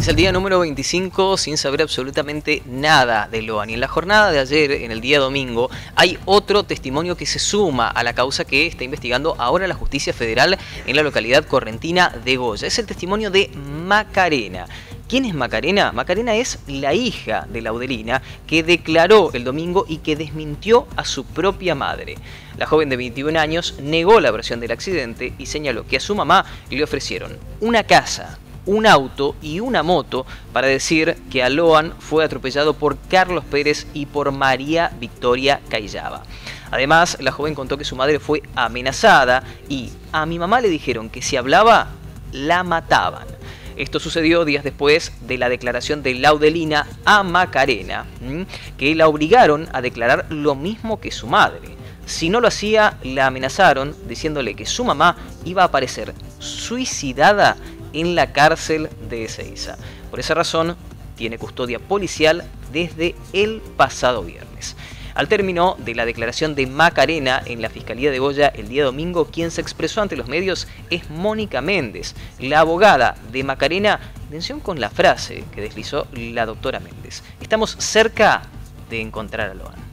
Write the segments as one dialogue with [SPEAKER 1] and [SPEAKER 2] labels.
[SPEAKER 1] Es el día número 25 sin saber absolutamente nada de Loan. Y en la jornada de ayer, en el día domingo, hay otro testimonio que se suma a la causa que está investigando ahora la Justicia Federal en la localidad correntina de Goya. Es el testimonio de Macarena. ¿Quién es Macarena? Macarena es la hija de Laudelina que declaró el domingo y que desmintió a su propia madre. La joven de 21 años negó la versión del accidente y señaló que a su mamá le ofrecieron una casa, un auto y una moto para decir que a Loan fue atropellado por Carlos Pérez y por María Victoria Cayaba. Además, la joven contó que su madre fue amenazada y a mi mamá le dijeron que si hablaba, la mataban. Esto sucedió días después de la declaración de Laudelina a Macarena, que la obligaron a declarar lo mismo que su madre. Si no lo hacía, la amenazaron diciéndole que su mamá iba a aparecer suicidada en la cárcel de Ezeiza. Por esa razón, tiene custodia policial desde el pasado viernes. Al término de la declaración de Macarena en la Fiscalía de Goya el día domingo, quien se expresó ante los medios es Mónica Méndez. La abogada de Macarena venció con la frase que deslizó la doctora Méndez: estamos cerca de encontrar a Loan.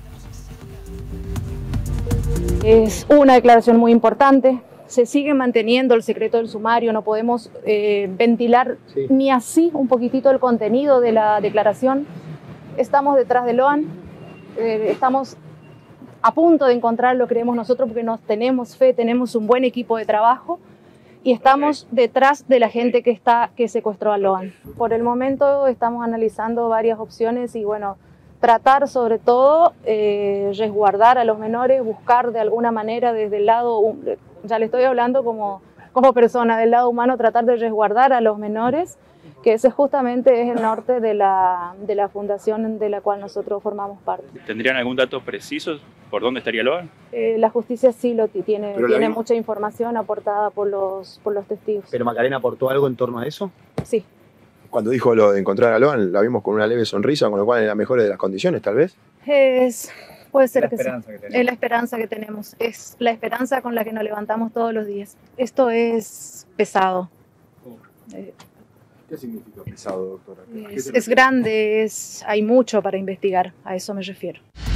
[SPEAKER 2] Es una declaración muy importante. Se sigue manteniendo el secreto del sumario, no podemos ventilar ni así un poquitito el contenido de la declaración. Estamos detrás de Loan. Estamos a punto de encontrarlo, creemos nosotros, porque nos tenemos fe, tenemos un buen equipo de trabajo y estamos detrás de la gente que secuestró a Loan. Por el momento estamos analizando varias opciones y bueno, tratar sobre todo resguardar a los menores, buscar de alguna manera desde el lado, ya le estoy hablando como persona, del lado humano, tratar de resguardar a los menores, que ese justamente es el norte de la fundación de la cual nosotros formamos parte.
[SPEAKER 3] ¿Tendrían algún dato preciso por dónde estaría Loan?
[SPEAKER 2] La justicia sí lo tiene mucha información aportada por los testigos.
[SPEAKER 4] ¿Pero Macarena aportó algo en torno a eso?
[SPEAKER 2] Sí.
[SPEAKER 5] Cuando dijo lo de encontrar a Loan, la vimos con una leve sonrisa, con lo cual en la mejor de las condiciones, tal vez.
[SPEAKER 2] Puede ser que sí. Es la esperanza que tenemos. Es la esperanza con la que nos levantamos todos los días. Esto es pesado.
[SPEAKER 5] ¿Qué significa pesado, doctora?
[SPEAKER 2] Es grande, hay mucho para investigar, a eso me refiero.